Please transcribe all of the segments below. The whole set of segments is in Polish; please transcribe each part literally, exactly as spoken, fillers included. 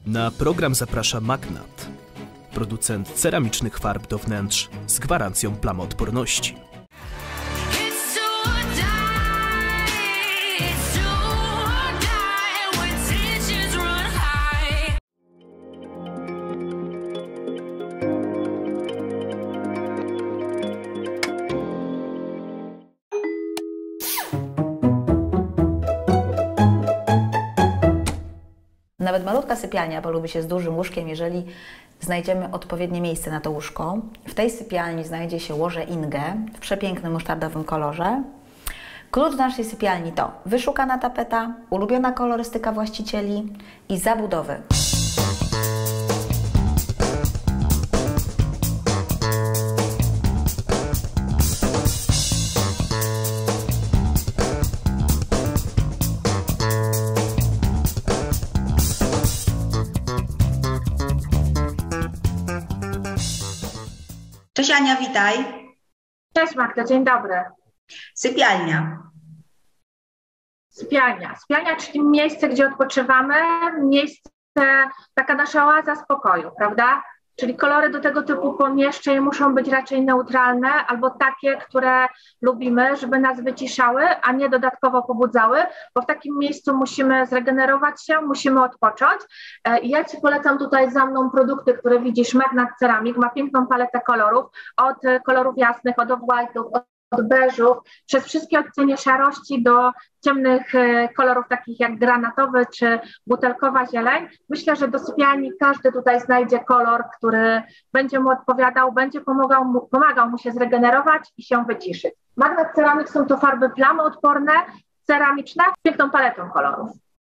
Na program zaprasza Magnat, producent ceramicznych farb do wnętrz z gwarancją plamoodporności. Nawet malutka sypialnia polubi się z dużym łóżkiem, jeżeli znajdziemy odpowiednie miejsce na to łóżko. W tej sypialni znajdzie się łoże Inge w przepięknym musztardowym kolorze. Klucz do naszej sypialni to wyszukana tapeta, ulubiona kolorystyka właścicieli i zabudowy. Cześć Ania, witaj. Cześć Magda, dzień dobry. Sypialnia. Sypialnia. Sypialnia, czyli miejsce, gdzie odpoczywamy, miejsce, taka nasza oaza spokoju, prawda? Czyli kolory do tego typu pomieszczeń muszą być raczej neutralne albo takie, które lubimy, żeby nas wyciszały, a nie dodatkowo pobudzały, bo w takim miejscu musimy zregenerować się, musimy odpocząć. I ja Ci polecam tutaj za mną produkty, które widzisz. Magnat Ceramic ma piękną paletę kolorów, od kolorów jasnych, od off-white'ów, od beżów, przez wszystkie odcienie szarości do ciemnych kolorów takich jak granatowy czy butelkowa zieleń. Myślę, że do sypialni każdy tutaj znajdzie kolor, który będzie mu odpowiadał, będzie pomagał mu, pomagał mu się zregenerować i się wyciszyć. Magnat Ceramic są to farby plamoodporne, ceramiczne, z piękną paletą kolorów.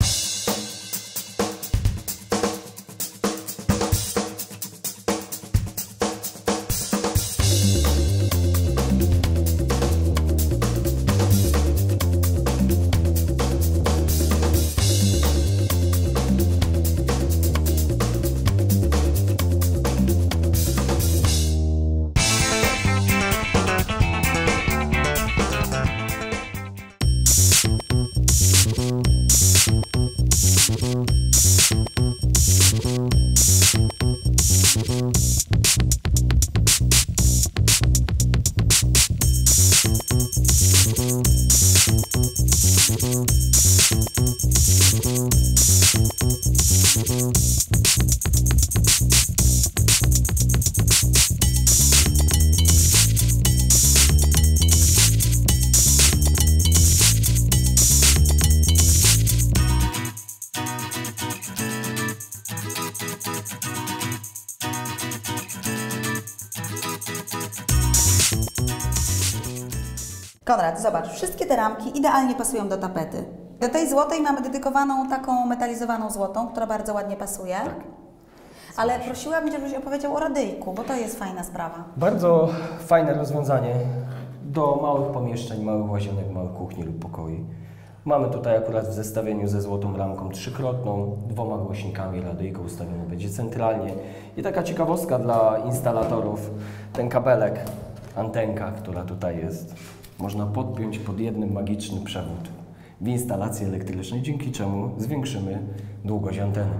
Konrad, zobacz, wszystkie te ramki idealnie pasują do tapety. Do tej złotej mamy dedykowaną taką metalizowaną złotą, która bardzo ładnie pasuje. Tak. Ale prosiłabym Cię, żebyś opowiedział o radyjku, bo to jest fajna sprawa. Bardzo fajne rozwiązanie do małych pomieszczeń, małych łazienek, małych kuchni lub pokoi. Mamy tutaj akurat w zestawieniu ze złotą ramką trzykrotną, dwoma głośnikami, radyjko ustawione będzie centralnie. I taka ciekawostka dla instalatorów, ten kabelek, antenka, która tutaj jest, można podpiąć pod jednym magiczny przewód w instalacji elektrycznej, dzięki czemu zwiększymy długość anteny.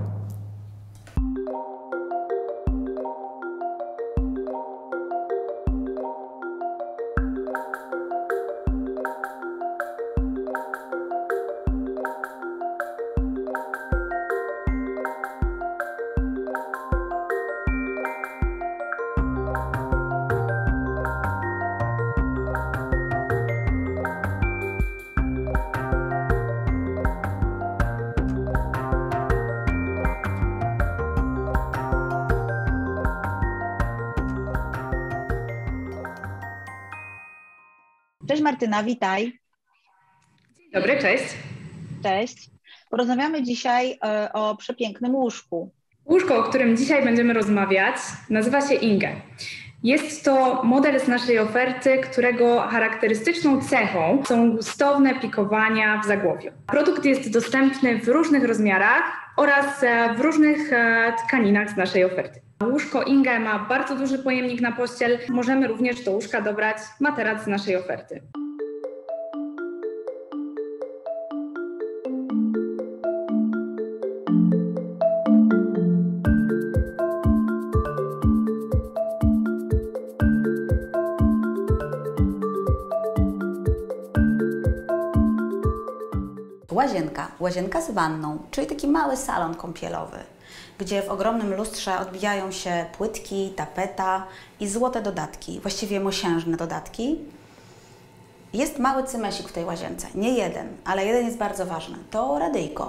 Cześć Martyna, witaj. Dzień dobry, cześć. Cześć. Porozmawiamy dzisiaj e, o przepięknym łóżku. Łóżko, o którym dzisiaj będziemy rozmawiać, nazywa się Inge. Jest to model z naszej oferty, którego charakterystyczną cechą są gustowne pikowania w zagłowiu. Produkt jest dostępny w różnych rozmiarach oraz w różnych tkaninach z naszej oferty. Łóżko Inge ma bardzo duży pojemnik na pościel. Możemy również do łóżka dobrać materac z naszej oferty. łazienka, łazienka z wanną, czyli taki mały salon kąpielowy, gdzie w ogromnym lustrze odbijają się płytki, tapeta i złote dodatki, właściwie mosiężne dodatki. Jest mały cymesik w tej łazience, nie jeden, ale jeden jest bardzo ważny, to radyjko.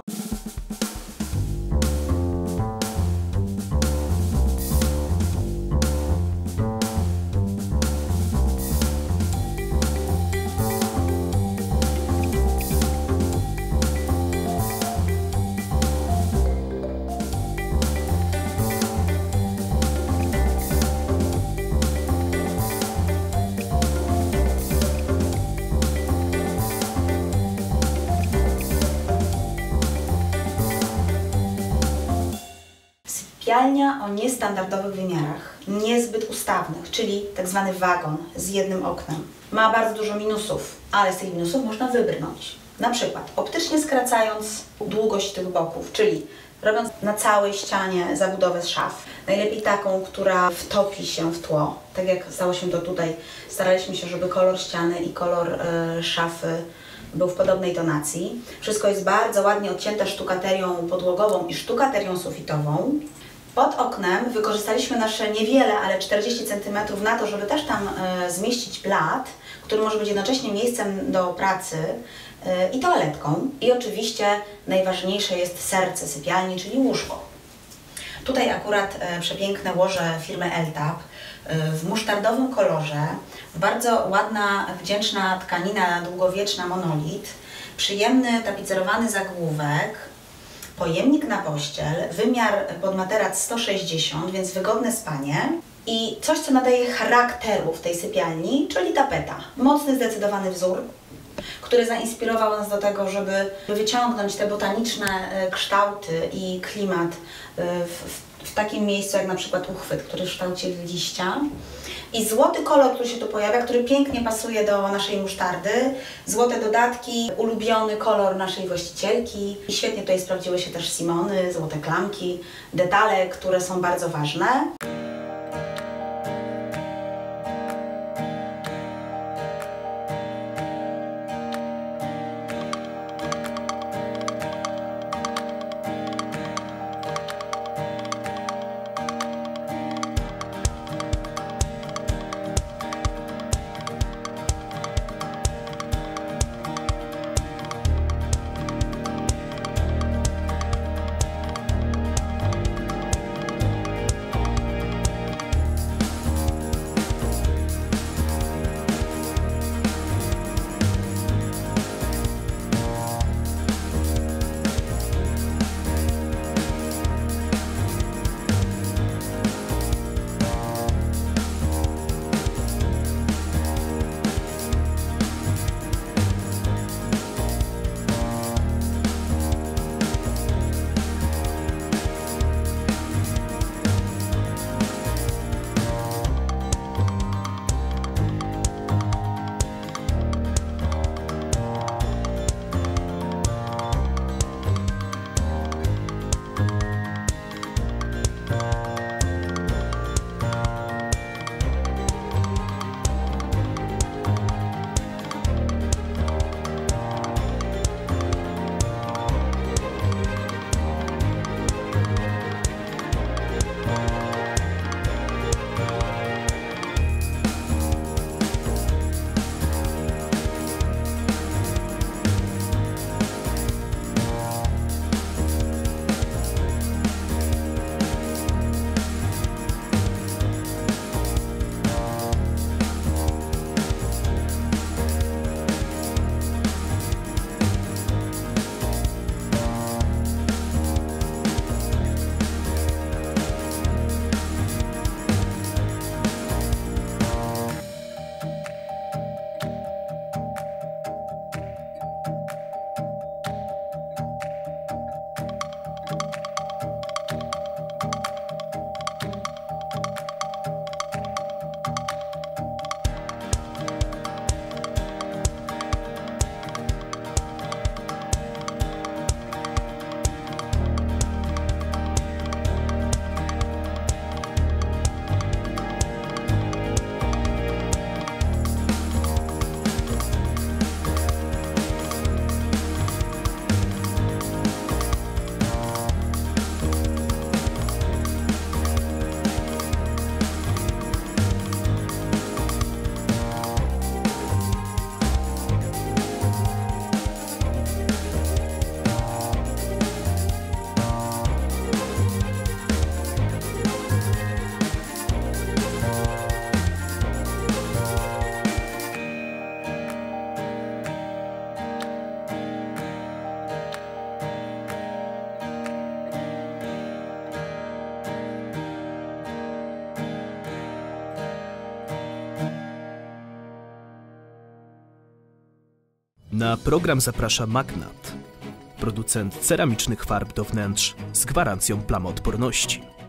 Sypialnia o niestandardowych wymiarach, niezbyt ustawnych, czyli tak zwany wagon z jednym oknem. Ma bardzo dużo minusów, ale z tych minusów można wybrnąć. Na przykład optycznie skracając długość tych boków, czyli robiąc na całej ścianie zabudowę z szaf. Najlepiej taką, która wtopi się w tło, tak jak stało się to tutaj. Staraliśmy się, żeby kolor ściany i kolor y, szafy był w podobnej tonacji. Wszystko jest bardzo ładnie odcięte sztukaterią podłogową i sztukaterią sufitową. Pod oknem wykorzystaliśmy nasze niewiele, ale czterdzieści centymetrów na to, żeby też tam y, zmieścić blat, który może być jednocześnie miejscem do pracy y, i toaletką. I oczywiście najważniejsze jest serce sypialni, czyli łóżko. Tutaj akurat y, przepiękne łoże firmy Eltap y, w musztardowym kolorze, bardzo ładna, wdzięczna tkanina długowieczna monolit, przyjemny tapicerowany zagłówek, pojemnik na pościel, wymiar pod materac sto sześćdziesiąt, więc wygodne spanie i coś, co nadaje charakteru w tej sypialni, czyli tapeta. Mocny, zdecydowany wzór, który zainspirował nas do tego, żeby wyciągnąć te botaniczne kształty i klimat w, w takim miejscu jak na przykład uchwyt, który w kształcie liścia. I złoty kolor, który się tu pojawia, który pięknie pasuje do naszej musztardy. Złote dodatki, ulubiony kolor naszej właścicielki. I świetnie tutaj sprawdziły się też simony, złote klamki, detale, które są bardzo ważne. Na program zaprasza Magnat, producent ceramicznych farb do wnętrz z gwarancją plamoodporności.